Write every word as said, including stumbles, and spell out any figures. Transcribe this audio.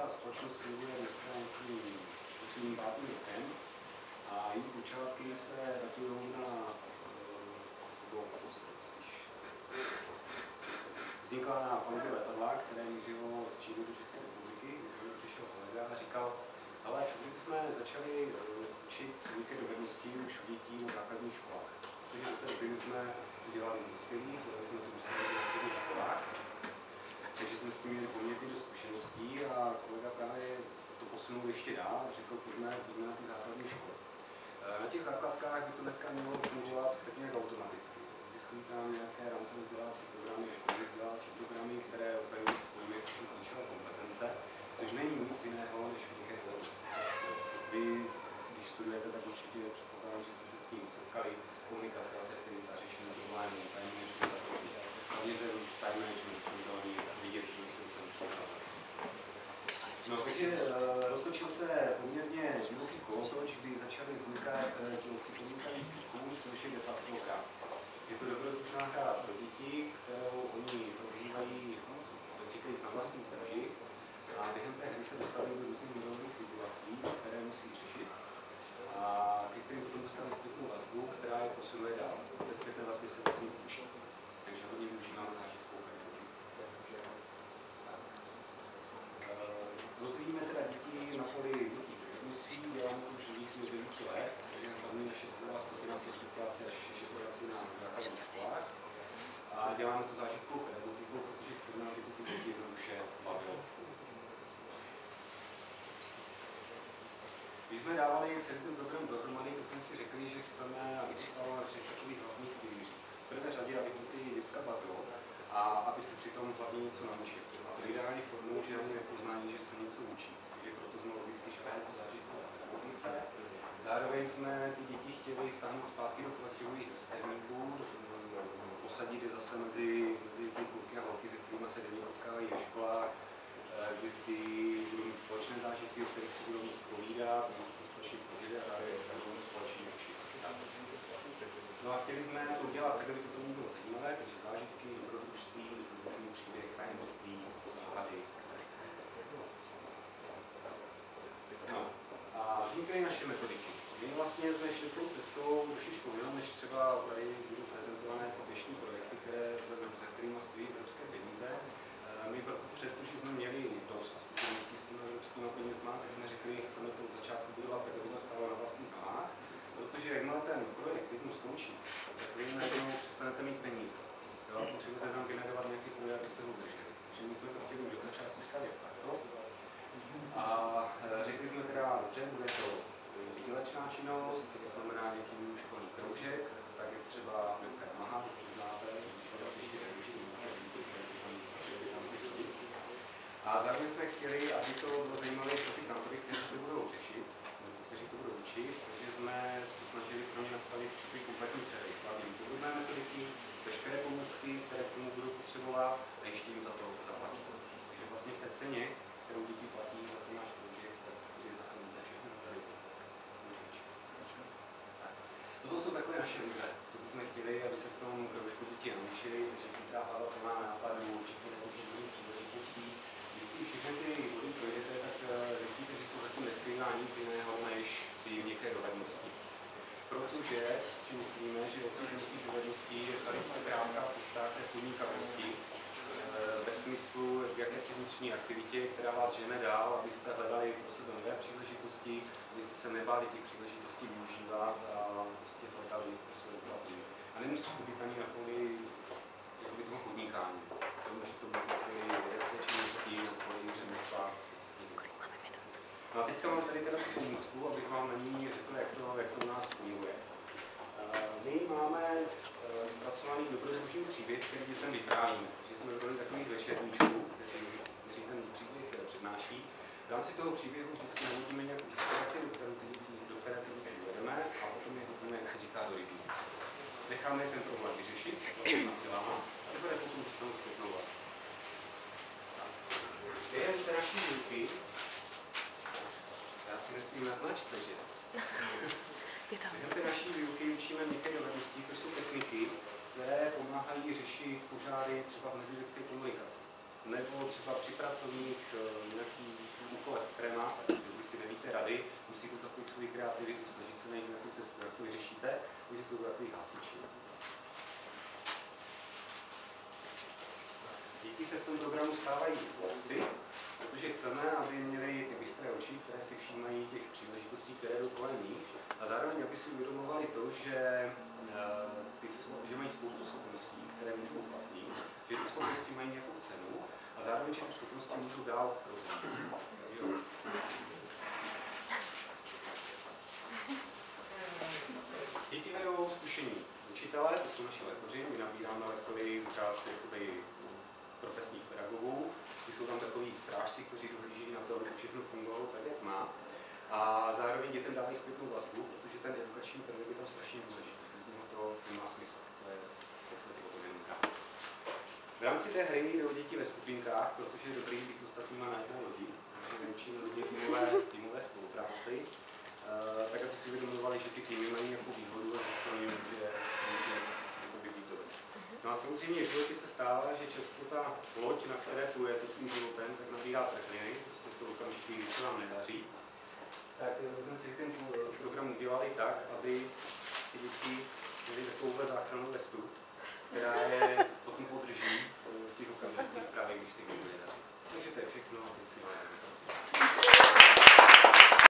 ta společnost funguje dneska nějakým čtvrtým, pátým rokem a její počátky se datují na nebo spíš vznikla na palubě letadla, které mířilo z Číny do České republiky, kdy se mnou přišel kolega a říkal, ale co kdybychom začali učit nějaké dovednosti už u dětí na základních školách. Protože do té doby jsme udělali dospělých, dělali jsme to ústavy na středních školách, takže jsme s tím měli poměrně do zkušeností a kolega právě to posunul ještě dál a řekl, pojďme, pojďme na ty základní školy. Na těch základkách by to dneska mělo fungovat tak nějak automaticky. Existují tam nějaké rámcové vzdělávací programy, školní vzdělávací programy, které operují s pojmy, jako jsou klíčové kompetence, což není nic jiného než nějaké dovednosti. Vy, když studujete, tak určitě předpokládám, že jste se s tím setkali, komunikace, asertivita, řešení problémů, time management a podobně. Hlavně ten time management, to by dalo vidět, že jsem sem přicházel. No, takže uh, roztočil se poměrně divoký kolotoč, kdy začaly vznikat tělovci podnikaných triků, což je de facto hra. Je to dobrodružná hra pro děti, kterou oni prožívají, tak říkají, na vlastní kůži. A během té hry se dostaví do různých modelových situací, které musí řešit. A ke kterým potom dostaví zpětnou vazbu, která je posunuje dál. Té zpětné vazby se vlastně učí. Takže hodně využíváme zážitkovou hru. Rozvíjíme teda děti na poli dětí dovedností, děláme to už děti od devíti let, takže hlavně naše cílová skupina jsou čtvrtáci až šestáci na základních školách. A děláme to zážitkovou pedagogikou, protože chceme, aby to ty děti jednoduše bavilo. Když jsme dávali celý ten program dohromady, tak jsme si řekli, že chceme, aby to stalo na třech takových hlavních pilířích. V prvé řadě, aby to ty děcka bavilo a aby se přitom hlavně něco naučili. A to ideální formou, že ani nepoznají, že se něco učí. Takže proto jsme logicky šli po zážitkové pedagogice. Zároveň jsme ty děti chtěli vtáhnout zpátky do kolektivových vrstevníků, posadit je zase mezi, mezi ty kluky a holky, se kterými se denně potkávají ve školách, kdy ty budou mít společné zážitky, o kterých si budou moct povídat, něco, co společně prožili a zároveň se budou společně učit. No a chtěli jsme to udělat tak, aby to pro mě bylo zajímavé, takže zážitky, dobrodružství, dobrodružný příběh, tajemství, záhady. No a vznikaly naše metodiky. My vlastně jsme šli tou cestou trošičku jinou, než třeba tady budou prezentované ty dnešní projekty, které, za kterými stojí evropské peníze. My přestože jsme měli dost zkušeností s těmi evropskými penězma, tak jsme řekli, že chceme to od začátku budovat tak, aby to stalo na vlastních nohách, protože jakmile ten projekt jednou skončí, tak vy najednou přestanete mít peníze. Jo? Potřebujete tam generovat nějaké zdroje, abyste ho udrželi. Takže my jsme to chtěli už od začátku stavět takto. A řekli jsme teda, dobře, bude to výdělečná činnost, to znamená nějaký školní kroužek, tak je třeba Milka Yamaha, jestli znáte, když vlastně ještě nevyužít a zároveň jsme chtěli, aby to bylo zajímavé pro ty kantory, kteří to budou řešit, nebo kteří to budou učit, takže jsme se snažili pro ně nastavit ty kompletní servis, hlavně podobné metodiky, veškeré pomůcky, které k tomu budou potřebovat a ještě jim za to zaplatit. Takže vlastně v té ceně, kterou děti platí za ten náš kroužek, tak je zahrnuté všechny metodiky. Toto jsou takové naše vize, co bychom chtěli, aby se v tom kroužku děti naučili, takže chytrá hlava plná nápadů, určitě nezvyšených příležitostí. Když si všechny ty body projdete, tak zjistíte, že se zatím neskrývá nic jiného než ty měkké dovednosti. Protože si myslíme, že od těch měkkých dovedností je tady se krátká cesta k té podnikavosti ve smyslu jakési vnitřní aktivitě, která vás žene dál, abyste hledali pro sebe nové příležitosti, abyste se nebáli těch příležitostí využívat a prostě hledali své uplatnění. A nemusí to být ani na poli jakoby toho podnikání. To může to být na poli vědecké činnosti, na poli řemesla. No a teďka mám tady teda tu pomůcku, abych vám na ní řekl, jak to, jak to u nás funguje. My máme zpracovaný dobrodružný příběh, který dětem vyprávíme. Takže jsme vybrali takových večerníčků, kteří, kteří ten příběh přednáší. V rámci toho příběhu vždycky navodíme nějakou situaci, do které ty děti, do které ty děti uvedeme a potom je hodíme, jak se říká, do rytmu. Necháme ten problém vyřešit vlastníma silama a teprve potom dostanou zpětnou vazbu. Během té naší výuky, já si myslím na značce, že? Během té naší výuky učíme některé dovednosti, což jsou techniky, které pomáhají řešit požáry třeba v mezilidské komunikaci. nebo třeba při pracovních nějakých úkolech, které máte, když si nevíte rady, musíte zapojit svou kreativitu, snažit se najít nějakou cestu, jak to vyřešíte, takže jsou to takový hasiči. Děti se v tom programu stávají lovci, protože chceme, aby měli ty bystré oči, které si všímají těch příležitostí, které jdou kolem nich, a zároveň, aby si uvědomovali to, že, ty, že mají spoustu schopností, které můžou uplatnit, že ty schopnosti mají nějakou cenu a zároveň, že ty schopnosti můžou dál rozvíjet. Děti vedou zkušení učitelé, to jsou naši lektoři, my nabíráme lektory z řád profesních pedagogů, ty jsou tam takový strážci, kteří dohlíží na to, aby to všechno fungovalo tak, jak má. A zároveň dětem dávají zpětnou vazbu, protože ten edukační pedagog je tam strašně důležitý. Bez něho to nemá smysl. To je v podstatě o tom jenom hrát. V rámci té hry jde o děti ve skupinkách, protože je dobrý být s ostatníma na jedné lodi, takže učíme hodně týmové, týmové spolupráci, uh, tak aby si uvědomovali, že ty týmy mají nějakou výhodu a že to může, může být dobré. No a samozřejmě v životě se stává, že často ta loď, na které plujete tím životem, tak nabírá trhliny, prostě jsou okamžiky, kdy se vám nedaří. Tak jsme si ten program udělali tak, aby ty děti měly takovouhle záchranu vestu, která je potom podrží v těch okamžicích právě, když se jim nedaří. Takže to je všechno a teď si máme.